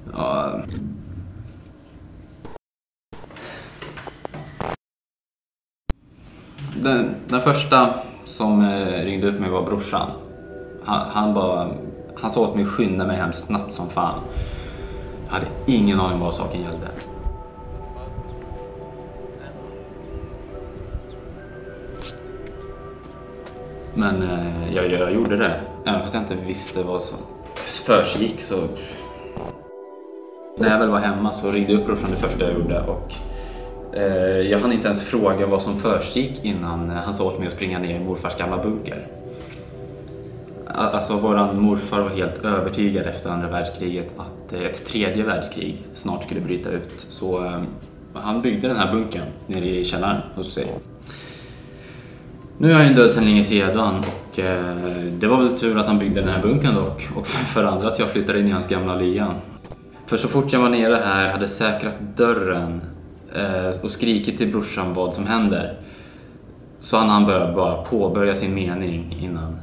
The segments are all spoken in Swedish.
Ja. Den första som ringde upp mig var brorsan. Han sa åt mig att skynda mig hem snabbt som fan. Jag hade ingen aning vad saken gällde. Men jag gjorde det. Även fast jag inte visste vad som försiggick så... När jag väl var hemma så ringde jag upp brorsan det första jag gjorde och jag hann inte ens fråga vad som försiggick innan han sa åt mig att springa ner i morfars gamla bunker. Alltså våran morfar var helt övertygad efter andra världskriget att ett tredje världskrig snart skulle bryta ut. Så han byggde den här bunkern nere i källaren hos sig. Nu är han ju död sedan länge sedan och det var väl tur att han byggde den här bunkern dock. Och för andra att jag flyttade in i hans gamla lyan. För så fort jag var nere här hade säkrat dörren och skrikit till brorsan vad som händer. Så han började bara påbörja sin mening innan.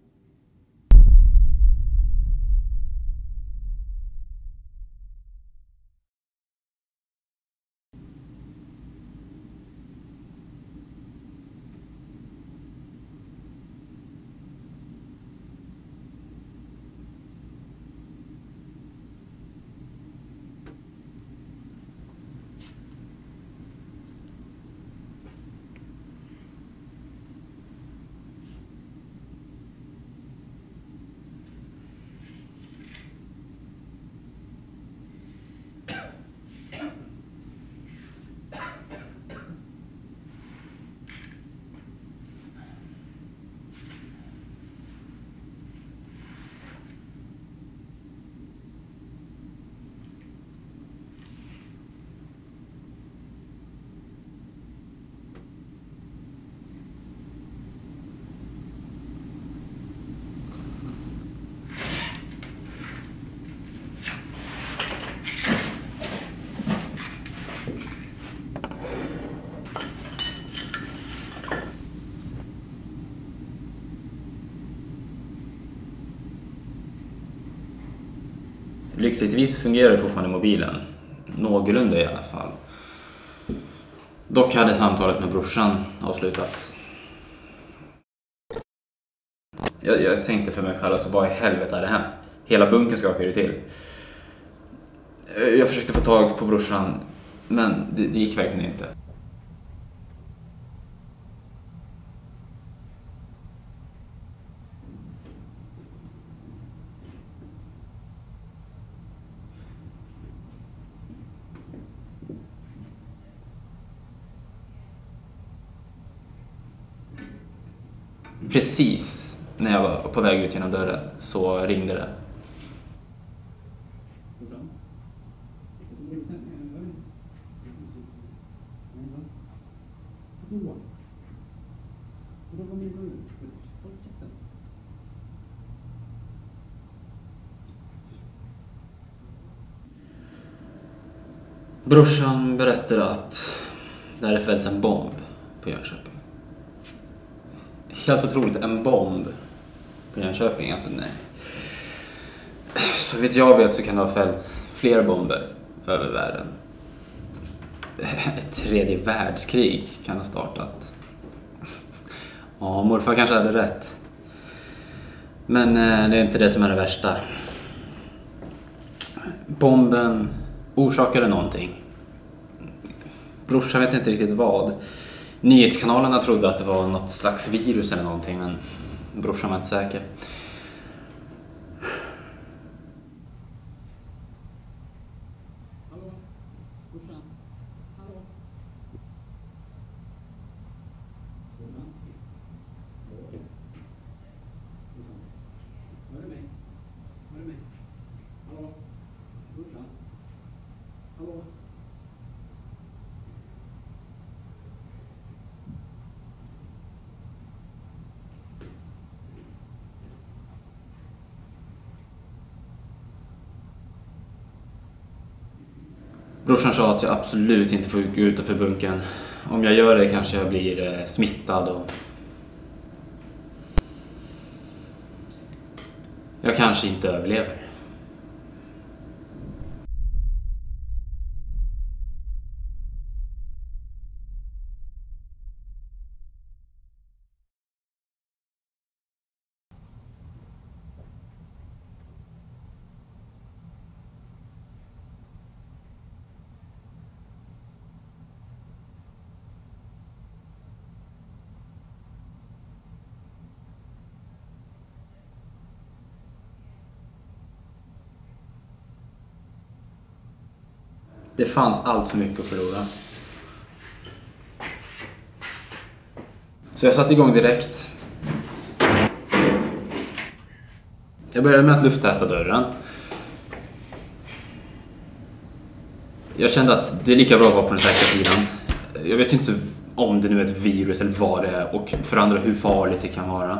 Lyckligtvis fungerar fortfarande mobilen. Någorlunda i alla fall. Dock hade samtalet med brorsan avslutats. Jag tänkte för mig själv, alltså vad i helvete hade hänt? Hela bunken skakade till. Jag försökte få tag på brorsan, men det gick verkligen inte. Precis när jag var på väg ut genom dörren så ringde det. Brorsan berättade att det hade fällts en bomb på Jönköping. Helt otroligt, en bomb på Jönköping, alltså nej. Så vitt jag vet så kan det ha fällts fler bomber över världen. Ett tredje världskrig kan ha startat. Ja, morfar kanske hade rätt. Men det är inte det som är det värsta. Bomben orsakade någonting. Brorsan vet inte riktigt vad. Nyhetskanalerna trodde att det var något slags virus eller någonting, men brorsan var inte säker. Hallå? Brorsan? Hallå? Brorsan? Hör du mig? Hör du mig? Hallå? Brorsan? Hallå? Brorsan sa att jag absolut inte får gå utanför bunkern. Om jag gör det kanske jag blir smittad och... jag kanske inte överlever. Det fanns allt för mycket att förlora. Så jag satte igång direkt. Jag började med att lufttäta dörren. Jag kände att det är lika bra att vara på den säkra sidan. Jag vet inte om det nu är ett virus eller vad det är, och för andra hur farligt det kan vara.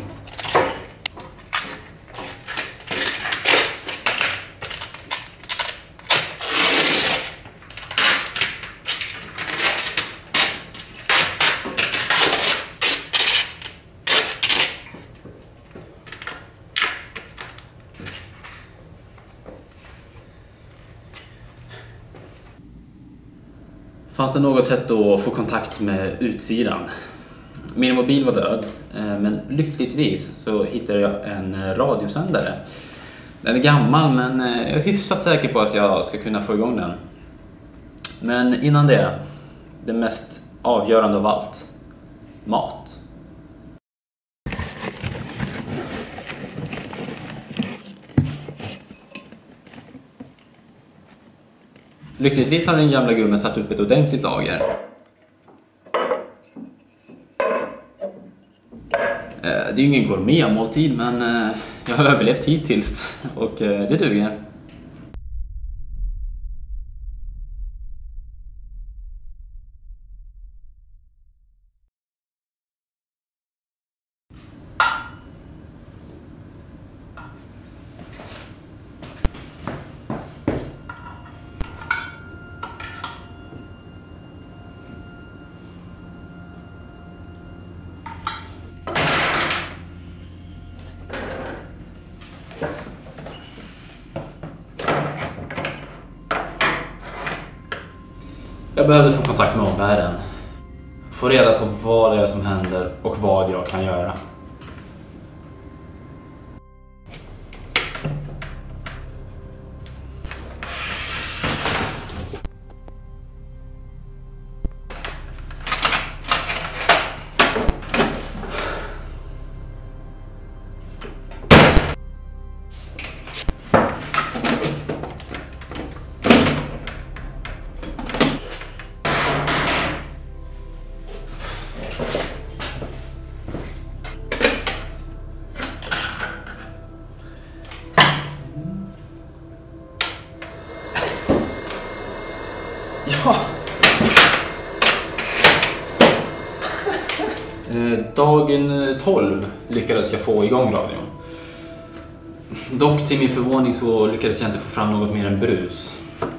Fanns det något sätt att få kontakt med utsidan? Min mobil var död, men lyckligtvis så hittade jag en radiosändare. Den är gammal, men jag är hyfsat säker på att jag ska kunna få igång den. Men innan det mest avgörande av allt: mat. Lyckligtvis har den gamla gummen satt upp ett ordentligt lager. Det är ju ingen gourmetmåltid, men jag har överlevt hittills och det duger. Jag behöver få kontakt med omvärlden. Få reda på vad det är som händer och vad jag kan göra. Ja. Dagen 12 lyckades jag få igång radion. Dock till min förvåning så lyckades jag inte få fram något mer än brus.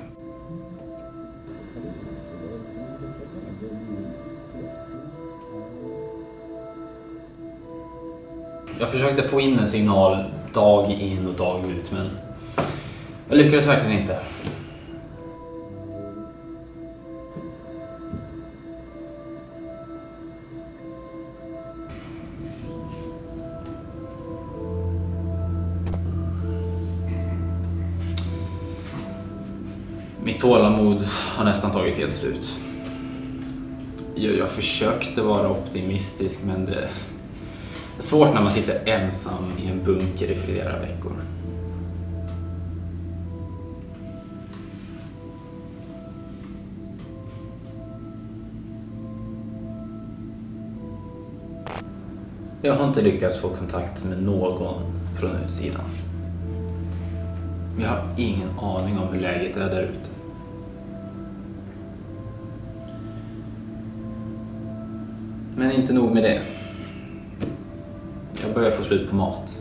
Jag försökte få in en signal dag in och dag ut, men jag lyckades verkligen inte. Mitt tålamod har nästan tagit helt slut. Jag försökte vara optimistisk, men det är svårt när man sitter ensam i en bunker i flera veckor. Jag har inte lyckats få kontakt med någon från utsidan. Jag har ingen aning om hur läget är där ute. Men inte nog med det. Jag börjar få slut på mat.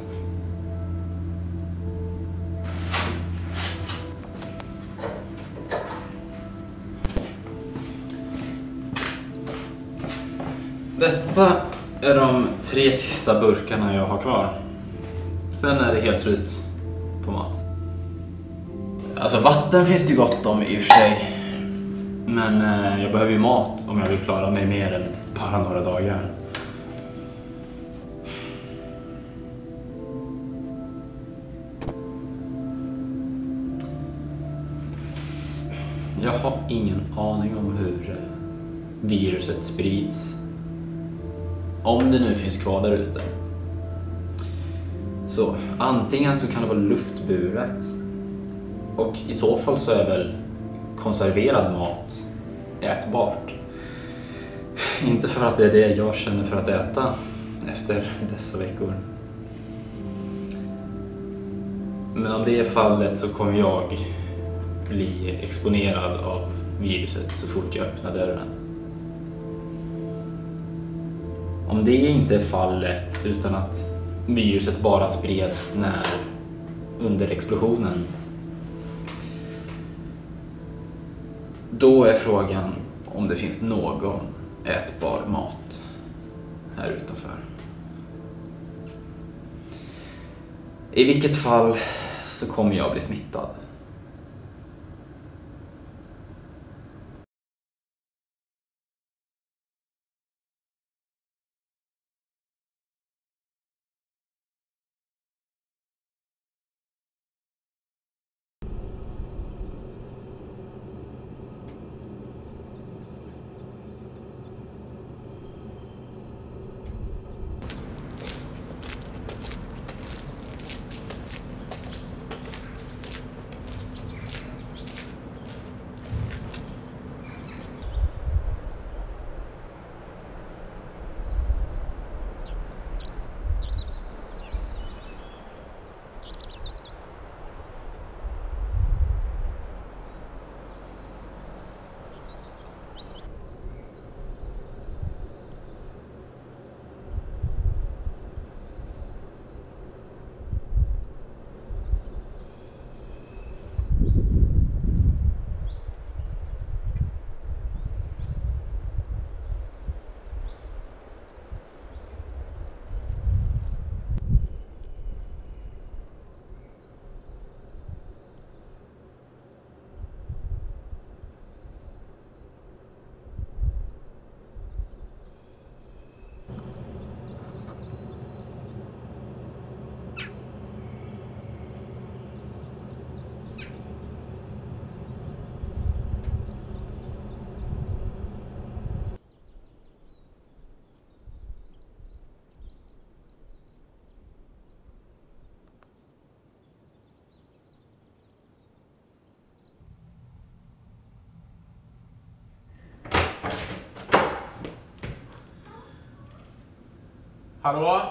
Detta är de 3 sista burkarna jag har kvar. Sen är det helt slut på mat. Alltså vatten finns det ju gott om i och för sig. Men jag behöver ju mat om jag vill klara mig mer än bara några dagar. Jag har ingen aning om hur viruset sprids. Om det nu finns kvar där ute. Så antingen så kan det vara luftburet. Och i så fall så är väl konserverad mat ätbart. Inte för att det är det jag känner för att äta efter dessa veckor. Men om det är fallet så kommer jag bli exponerad av viruset så fort jag öppnar dörren. Om det inte är fallet utan att viruset bara spreds under explosionen, då är frågan om det finns någon ätbar mat här utanför. I vilket fall så kommer jag bli smittad. Hallå?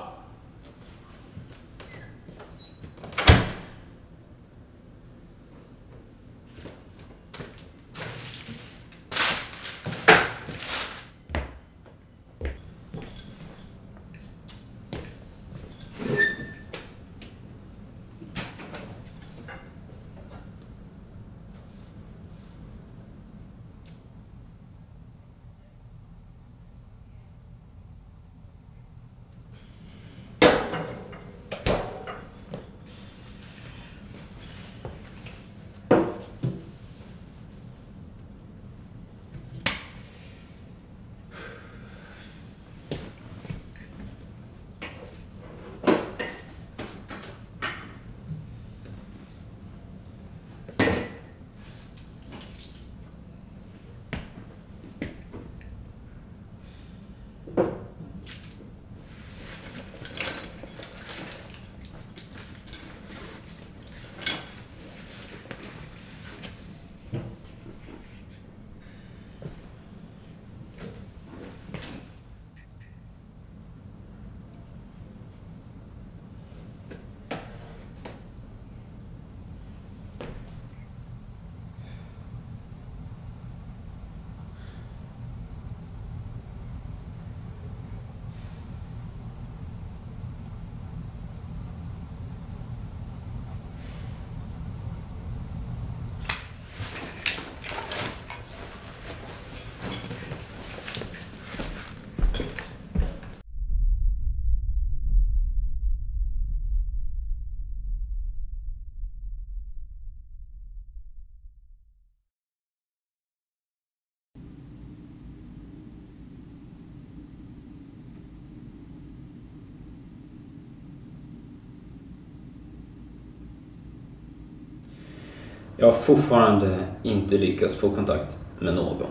Jag har fortfarande inte lyckats få kontakt med någon.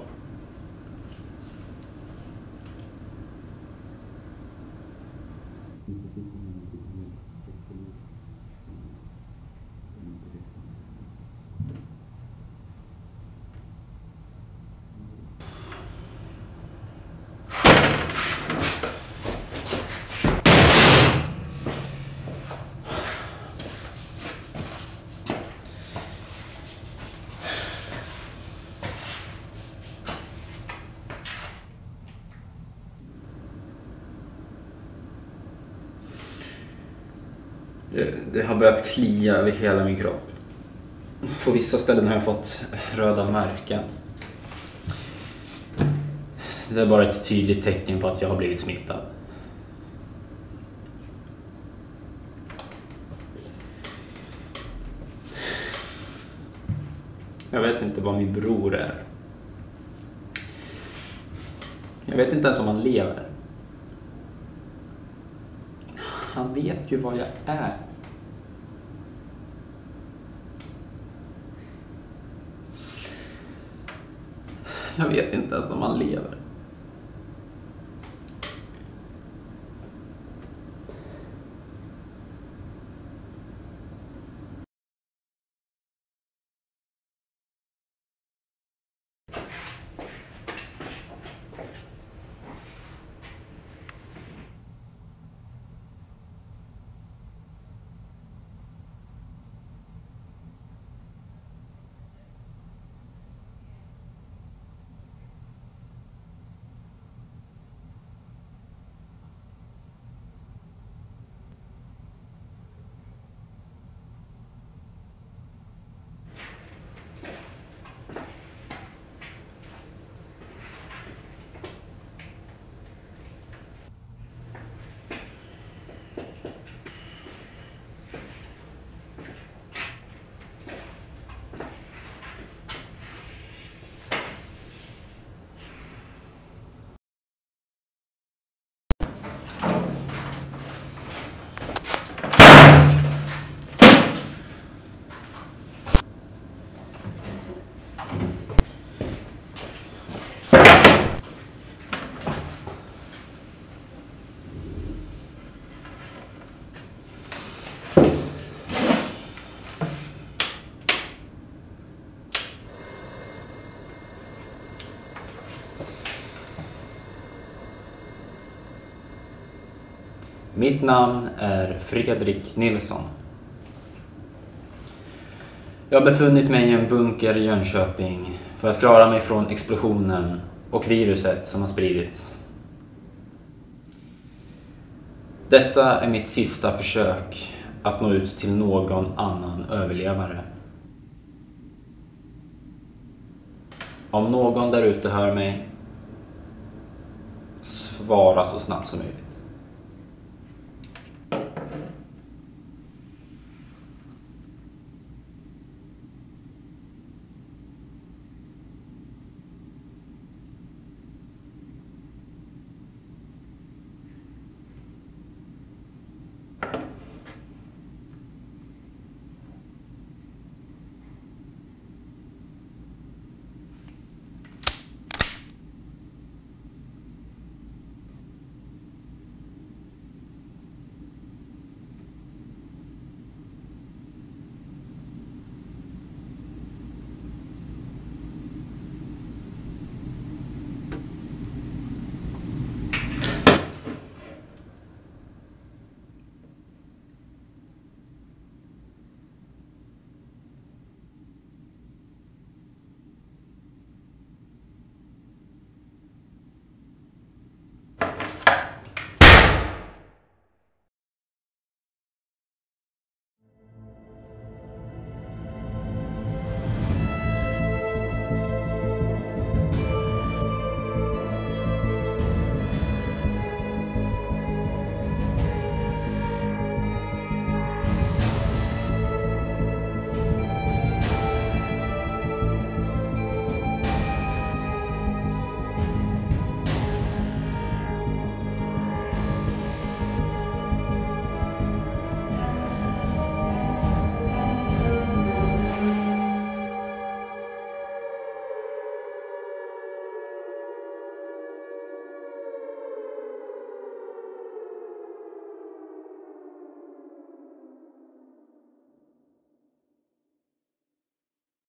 Det har börjat klia över hela min kropp. På vissa ställen har jag fått röda märken. Det är bara ett tydligt tecken på att jag har blivit smittad. Jag vet inte vad min bror är. Jag vet inte ens om han lever. Han vet ju vad jag är. Jag vet inte ens om han lever. Mitt namn är Fredrik Nilsson. Jag har befunnit mig i en bunker i Jönköping för att klara mig från explosionen och viruset som har spridits. Detta är mitt sista försök att nå ut till någon annan överlevare. Om någon där ute hör mig, svara så snabbt som möjligt.